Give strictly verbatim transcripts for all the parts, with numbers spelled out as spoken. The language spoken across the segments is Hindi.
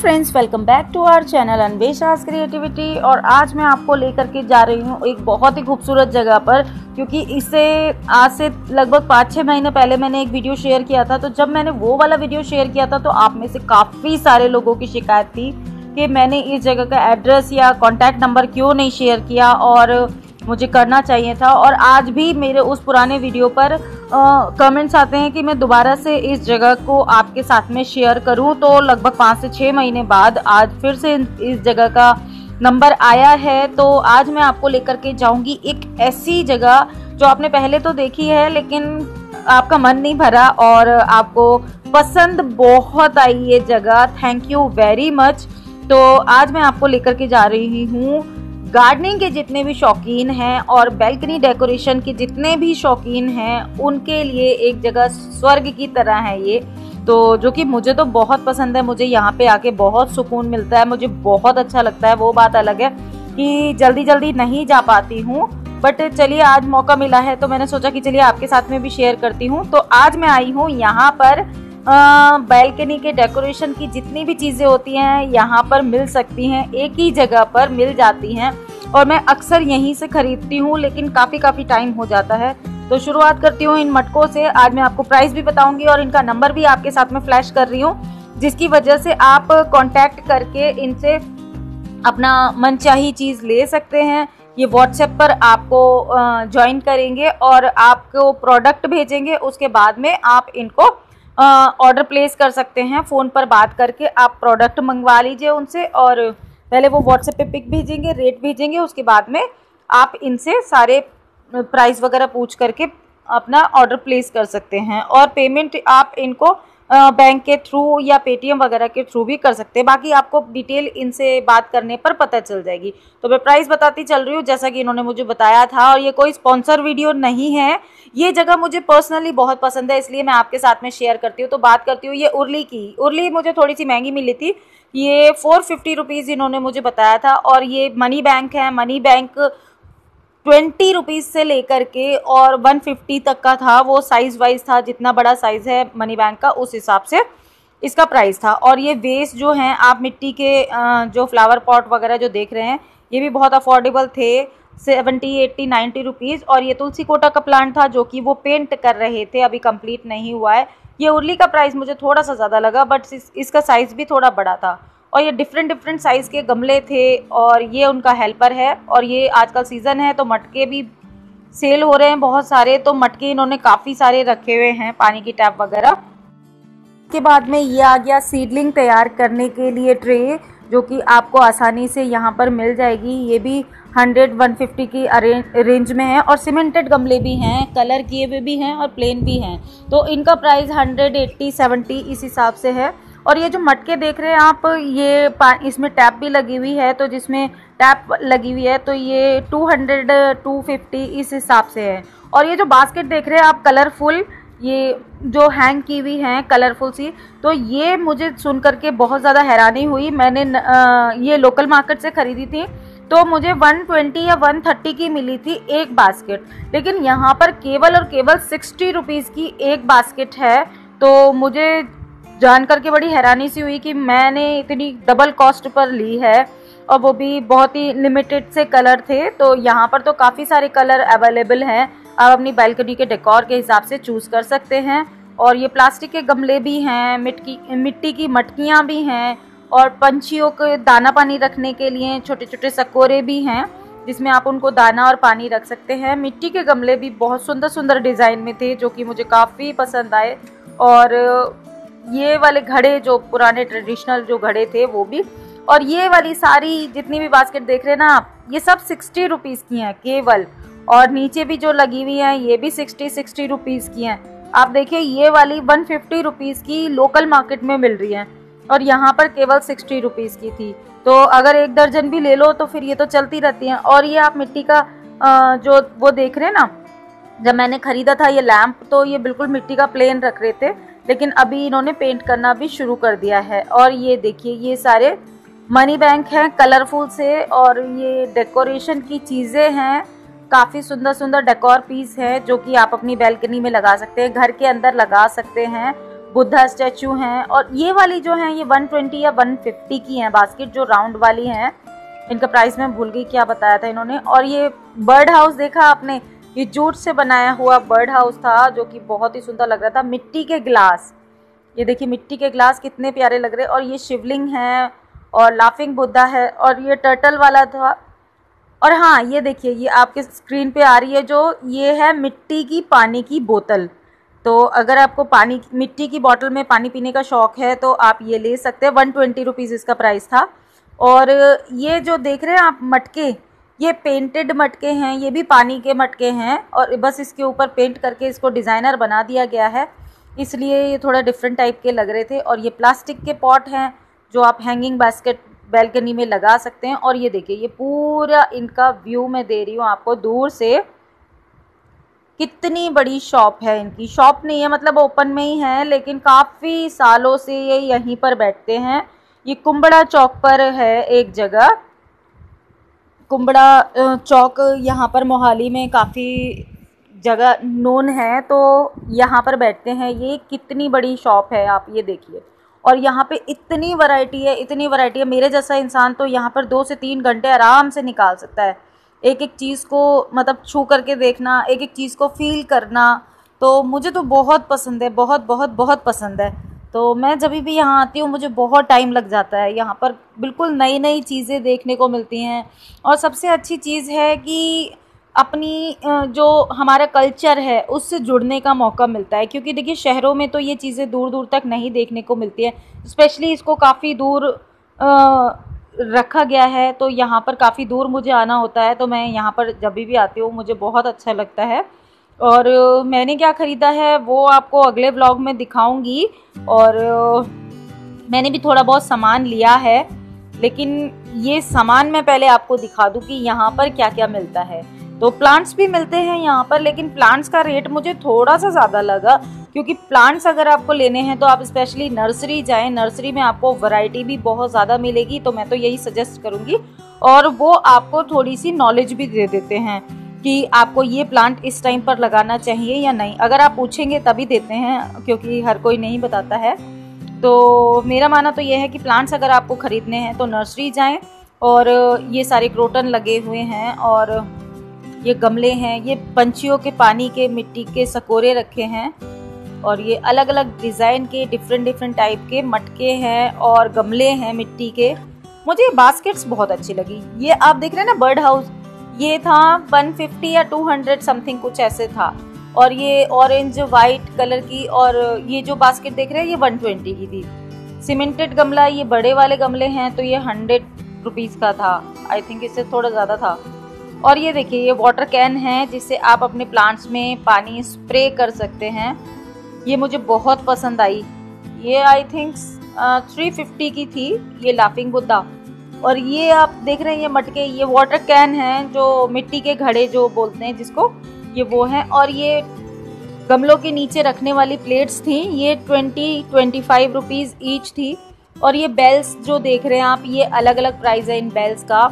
Friends, welcome back to our channel Anvesha's creativity. और आज मैं आपको लेकर के जा रही हूँ एक बहुत ही खूबसूरत जगह पर, क्योंकि इससे आज से लगभग पाँच छः महीने पहले मैंने एक वीडियो शेयर किया था। तो जब मैंने वो वाला वीडियो शेयर किया था तो आप में से काफ़ी सारे लोगों की शिकायत थी कि मैंने इस जगह का एड्रेस या कॉन्टैक्ट नंबर क्यों नहीं शेयर किया, और मुझे करना चाहिए था। और आज भी मेरे उस पुराने वीडियो पर कमेंट्स आते हैं कि मैं दोबारा से इस जगह को आपके साथ में शेयर करूं। तो लगभग पाँच से छः महीने बाद आज फिर से इस जगह का नंबर आया है। तो आज मैं आपको लेकर के जाऊंगी एक ऐसी जगह जो आपने पहले तो देखी है लेकिन आपका मन नहीं भरा और आपको पसंद बहुत आई ये जगह। Thank you very much. तो आज मैं आपको लेकर के जा रही हूँ गार्डनिंग के जितने भी शौकीन हैं और बैल्कनी डेकोरेशन के जितने भी शौकीन हैं उनके लिए एक जगह स्वर्ग की तरह है ये। तो जो कि मुझे तो बहुत पसंद है, मुझे यहाँ पे आके बहुत सुकून मिलता है, मुझे बहुत अच्छा लगता है। वो बात अलग है कि जल्दी जल्दी नहीं जा पाती हूँ, बट चलिए आज मौका मिला है तो मैंने सोचा कि चलिए आपके साथ में भी शेयर करती हूँ। तो आज मैं आई हूँ यहाँ पर बैल्कनी के डेकोरेशन की जितनी भी चीज़ें होती हैं यहाँ पर मिल सकती हैं, एक ही जगह पर मिल जाती हैं। और मैं अक्सर यहीं से खरीदती हूँ लेकिन काफ़ी काफ़ी टाइम हो जाता है। तो शुरुआत करती हूँ इन मटकों से। आज मैं आपको प्राइस भी बताऊंगी और इनका नंबर भी आपके साथ में फ्लैश कर रही हूँ, जिसकी वजह से आप कांटेक्ट करके इनसे अपना मनचाही चीज़ ले सकते हैं। ये व्हाट्सएप पर आपको ज्वाइन करेंगे और आपको प्रोडक्ट भेजेंगे, उसके बाद में आप इनको ऑर्डर प्लेस कर सकते हैं। फ़ोन पर बात करके आप प्रोडक्ट मंगवा लीजिए उनसे, और पहले वो व्हाट्सएप पे पिक भेजेंगे, रेट भेजेंगे, उसके बाद में आप इनसे सारे प्राइस वगैरह पूछ करके अपना ऑर्डर प्लेस कर सकते हैं। और पेमेंट आप इनको बैंक के थ्रू या पेटीएम वगैरह के थ्रू भी कर सकते हैं। बाकी आपको डिटेल इनसे बात करने पर पता चल जाएगी। तो मैं प्राइस बताती चल रही हूँ जैसा कि इन्होंने मुझे बताया था। और ये कोई स्पॉन्सर वीडियो नहीं है, ये जगह मुझे पर्सनली बहुत पसंद है इसलिए मैं आपके साथ में शेयर करती हूँ। तो बात करती हूँ ये उर्ली की। उर्ली मुझे थोड़ी सी महंगी मिली थी, ये फोर फिफ्टी रुपीज़ इन्होंने मुझे बताया था। और ये मनी बैंक है, मनी बैंक ट्वेंटी रुपीज़ से लेकर के और वन फिफ्टी तक का था। वो साइज़ वाइज था, जितना बड़ा साइज़ है मनी बैंक का उस हिसाब से इसका प्राइस था। और ये वेस्ट जो हैं आप मिट्टी के जो फ्लावर पॉट वगैरह जो देख रहे हैं ये भी बहुत अफोर्डेबल थे, सेवेंटी एट्टी नाइन्टी रुपीज़। और ये तुलसी कोटा का प्लांट था जो कि वो पेंट कर रहे थे, अभी कंप्लीट नहीं हुआ है। ये उर्ली का प्राइस मुझे थोड़ा सा ज़्यादा लगा, बट इस, इसका साइज़ भी थोड़ा बड़ा था। और ये डिफरेंट डिफरेंट साइज़ के गमले थे और ये उनका हेल्पर है। और ये आजकल सीज़न है तो मटके भी सेल हो रहे हैं बहुत सारे, तो मटके इन्होंने काफ़ी सारे रखे हुए हैं, पानी की टैप वगैरह। के बाद में ये आ गया सीडलिंग तैयार करने के लिए ट्रे, जो कि आपको आसानी से यहाँ पर मिल जाएगी। ये भी हंड्रेड वन फिफ्टी की रेंज में है। और सीमेंटेड गमले भी हैं, कलर किए हुए भी हैं और प्लेन भी हैं। तो इनका प्राइस हंड्रेड एट्टी सेवेंटी इस हिसाब से है। और ये जो मटके देख रहे हैं आप, ये इसमें टैप भी लगी हुई है, तो जिसमें टैप लगी हुई है तो ये टू हंड्रेड टू फिफ्टी इस हिसाब से है। और ये जो बास्केट देख रहे हैं आप कलरफुल, ये जो हैंग की हुई हैं कलरफुल सी, तो ये मुझे सुन करके बहुत ज़्यादा हैरानी हुई। मैंने आ, ये लोकल मार्केट से ख़रीदी थी तो मुझे वन ट्वेंटी या वन थर्टी की मिली थी एक बास्केट, लेकिन यहाँ पर केवल और केवल सिक्सटी रुपीज़ की एक बास्केट है। तो मुझे जान करके बड़ी हैरानी सी हुई कि मैंने इतनी डबल कॉस्ट पर ली है, और वो भी बहुत ही लिमिटेड से कलर थे। तो यहाँ पर तो काफ़ी सारे कलर अवेलेबल हैं, आप अपनी बैल्कनी के डेकोर के हिसाब से चूज़ कर सकते हैं। और ये प्लास्टिक के गमले भी हैं, मिट्टी मिट्टी की मटकियाँ भी हैं, और पंछियों को दाना पानी रखने के लिए छोटे छोटे सकोरे भी हैं जिसमें आप उनको दाना और पानी रख सकते हैं। मिट्टी के गमले भी बहुत सुंदर सुंदर डिज़ाइन में थे जो कि मुझे काफ़ी पसंद आए। और ये वाले घड़े जो पुराने ट्रेडिशनल जो घड़े थे वो भी। और ये वाली सारी जितनी भी बास्केट देख रहे हैं ना आप, ये सब सिक्सटी रुपीज़ की हैं केवल। और नीचे भी जो लगी हुई हैं ये भी सिक्सटी सिक्सटी रुपीज़ की हैं। आप देखिए ये वाली वन फिफ्टी रुपीज़ की लोकल मार्केट में मिल रही हैं और यहाँ पर केवल सिक्सटी रुपीज़ की थी। तो अगर एक दर्जन भी ले लो तो फिर ये तो चलती रहती हैं। और ये आप मिट्टी का जो वो देख रहे हैं ना, जब मैंने ख़रीदा था ये लैम्प तो ये बिल्कुल मिट्टी का प्लेन रख रहे थे, लेकिन अभी इन्होंने पेंट करना भी शुरू कर दिया है। और ये देखिए ये सारे मनी बैंक हैं कलरफुल से, और ये डेकोरेशन की चीज़ें हैं, काफ़ी सुंदर सुंदर डेकोर पीस है जो कि आप अपनी बैल्कनी में लगा सकते हैं, घर के अंदर लगा सकते हैं। बुद्धा स्टैचू हैं। और ये वाली जो हैं ये वन ट्वेंटी या वन फिफ्टी की हैं बास्केट, जो राउंड वाली हैं। इनका प्राइस मैं भूल गई क्या बताया था इन्होंने। और ये बर्ड हाउस देखा आपने, ये जूट से बनाया हुआ बर्ड हाउस था जो कि बहुत ही सुंदर लग रहा था। मिट्टी के ग्लास, ये देखिए मिट्टी के ग्लास कितने प्यारे लग रहे हैं। और ये शिवलिंग है और लाफिंग बुद्धा है और ये टर्टल वाला था। और हाँ ये देखिए ये आपके स्क्रीन पे आ रही है जो ये है मिट्टी की पानी की बोतल। तो अगर आपको पानी मिट्टी की बोतल में पानी पीने का शौक़ है तो आप ये ले सकते हैं। वन ट्वेंटी रुपीज़ इसका प्राइस था। और ये जो देख रहे हैं आप मटके, ये पेंटेड मटके हैं, ये भी पानी के मटके हैं और बस इसके ऊपर पेंट करके इसको डिज़ाइनर बना दिया गया है, इसलिए ये थोड़ा डिफरेंट टाइप के लग रहे थे। और ये प्लास्टिक के पॉट हैं जो आप हैंगिंग बास्केट बैल्कनी में लगा सकते हैं। और ये देखिए ये पूरा इनका व्यू मैं दे रही हूँ आपको दूर से। कितनी बड़ी शॉप है, इनकी शॉप नहीं है मतलब ओपन में ही है, लेकिन काफ़ी सालों से ये यहीं पर बैठते हैं। ये कुंबड़ा चौक पर है एक जगह, कुंबड़ा चौक यहाँ पर मोहाली में काफ़ी जगह नोन है, तो यहाँ पर बैठते हैं। ये कितनी बड़ी शॉप है आप ये देखिए। और यहाँ पे इतनी वैरायटी है, इतनी वैरायटी है, मेरे जैसा इंसान तो यहाँ पर दो से तीन घंटे आराम से निकाल सकता है एक एक चीज़ को मतलब छू करके देखना, एक एक चीज़ को फील करना। तो मुझे तो बहुत पसंद है, बहुत बहुत बहुत पसंद है। तो मैं जब भी यहाँ आती हूँ मुझे बहुत टाइम लग जाता है। यहाँ पर बिल्कुल नई नई चीज़ें देखने को मिलती हैं। और सबसे अच्छी चीज़ है कि अपनी जो हमारा कल्चर है उससे जुड़ने का मौका मिलता है, क्योंकि देखिए शहरों में तो ये चीज़ें दूर दूर तक नहीं देखने को मिलती है। स्पेशली इसको काफ़ी दूर आ, रखा गया है, तो यहाँ पर काफ़ी दूर मुझे आना होता है। तो मैं यहाँ पर जब भी आती हूँ मुझे बहुत अच्छा लगता है। और मैंने क्या ख़रीदा है वो आपको अगले व्लॉग में दिखाऊंगी। और मैंने भी थोड़ा बहुत सामान लिया है, लेकिन ये सामान मैं पहले आपको दिखा दूँ कि यहाँ पर क्या क्या मिलता है। तो प्लांट्स भी मिलते हैं यहाँ पर, लेकिन प्लांट्स का रेट मुझे थोड़ा सा ज़्यादा लगा, क्योंकि प्लांट्स अगर आपको लेने हैं तो आप स्पेशली नर्सरी जाएं। नर्सरी में आपको वैरायटी भी बहुत ज़्यादा मिलेगी, तो मैं तो यही सजेस्ट करूँगी। और वो आपको थोड़ी सी नॉलेज भी दे देते हैं कि आपको ये प्लांट इस टाइम पर लगाना चाहिए या नहीं। अगर आप पूछेंगे तभी देते हैं, क्योंकि हर कोई नहीं बताता है। तो मेरा मानना तो ये है कि प्लांट्स अगर आपको ख़रीदने हैं तो नर्सरी जाएँ। और ये सारे क्रोटन लगे हुए हैं और ये गमले हैं, ये पंछियों के पानी के मिट्टी के सकोरे रखे हैं। और ये अलग अलग डिज़ाइन के डिफरेंट डिफरेंट टाइप के मटके हैं और गमले हैं मिट्टी के। मुझे ये बास्केट्स बहुत अच्छी लगी। ये आप देख रहे हैं ना बर्ड हाउस, ये था वन फिफ्टी या टू हंड्रेड समथिंग कुछ ऐसे था। और ये ऑरेंज वाइट कलर की, और ये जो बास्केट देख रहे हैं ये वन ट्वेंटी की थी। सीमेंटेड गमला, ये बड़े वाले गमले हैं तो ये हंड्रेड रुपीज़ का था, आई थिंक इससे थोड़ा ज़्यादा था। और ये देखिए ये वाटर कैन है जिससे आप अपने प्लांट्स में पानी स्प्रे कर सकते हैं। ये मुझे बहुत पसंद आई। ये आई थिंक थ्री फिफ्टी की थी, ये लाफिंग बुद्धा। और ये आप देख रहे हैं ये मटके, ये वाटर कैन हैं जो मिट्टी के घड़े जो बोलते हैं जिसको, ये वो हैं। और ये गमलों के नीचे रखने वाली प्लेट्स थी, ये twenty twenty five rupees each थी। और ये बेल्स जो देख रहे हैं आप, ये अलग अलग प्राइस है इन बेल्स का।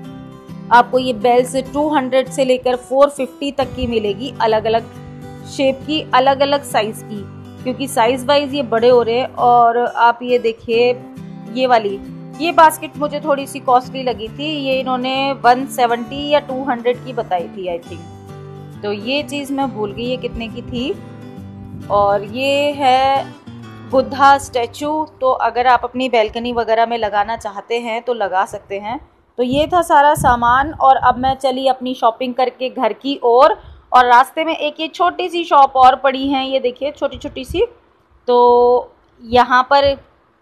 आपको ये बेल्स टू हंड्रेड से लेकर फोर फिफ्टी तक की मिलेगी, अलग अलग शेप की, अलग अलग साइज की, क्योंकि साइज वाइज ये बड़े हो रहे हैं। और आप ये देखिए ये वाली ये बास्केट मुझे थोड़ी सी कॉस्टली लगी थी, ये इन्होंने वन सेवेंटी या टू हंड्रेड की बताई थी आई थिंक। तो ये चीज़ मैं भूल गई ये कितने की थी। और ये है बुद्धा स्टैचू, तो अगर आप अपनी बैल्कनी वगैरह में लगाना चाहते हैं तो लगा सकते हैं। तो ये था सारा सामान। और अब मैं चली अपनी शॉपिंग करके घर की ओर। और, और रास्ते में एक ये छोटी सी शॉप और पड़ी है, ये देखिए छोटी छोटी सी। तो यहाँ पर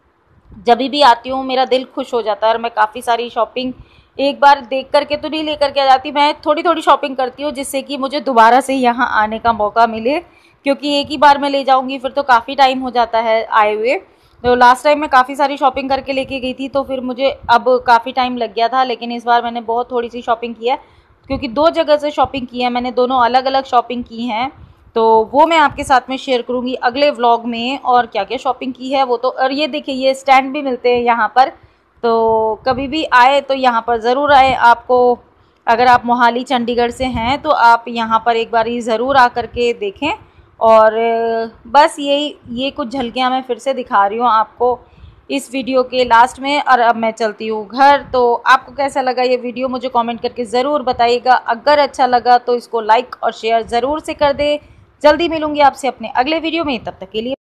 जब भी आती हूँ मेरा दिल खुश हो जाता है और मैं काफ़ी सारी शॉपिंग एक बार देख करके तो नहीं लेकर के आ जाती, मैं थोड़ी थोड़ी शॉपिंग करती हूँ जिससे कि मुझे दोबारा से यहाँ आने का मौका मिले, क्योंकि एक ही बार मैं ले जाऊँगी फिर तो काफ़ी टाइम हो जाता है आए हुए। तो लास्ट टाइम मैं काफ़ी सारी शॉपिंग करके लेके गई थी तो फिर मुझे अब काफ़ी टाइम लग गया था, लेकिन इस बार मैंने बहुत थोड़ी सी शॉपिंग की है, क्योंकि दो जगह से शॉपिंग की है मैंने, दोनों अलग अलग शॉपिंग की हैं। तो वो मैं आपके साथ में शेयर करूँगी अगले व्लॉग में, और क्या क्या शॉपिंग की है वो तो। और ये देखिए ये स्टैंड भी मिलते हैं यहाँ पर, तो कभी भी आए तो यहाँ पर ज़रूर आए। आपको अगर आप मोहाली चंडीगढ़ से हैं तो आप यहाँ पर एक बार ही ज़रूर आ कर के देखें। और बस यही ये कुछ झलकियाँ मैं फिर से दिखा रही हूँ आपको इस वीडियो के लास्ट में। और अब मैं चलती हूँ घर। तो आपको कैसा लगा ये वीडियो मुझे कमेंट करके ज़रूर बताइएगा। अगर अच्छा लगा तो इसको लाइक और शेयर ज़रूर से कर दे। जल्दी मिलूंगी आपसे अपने अगले वीडियो में, तब तक के लिए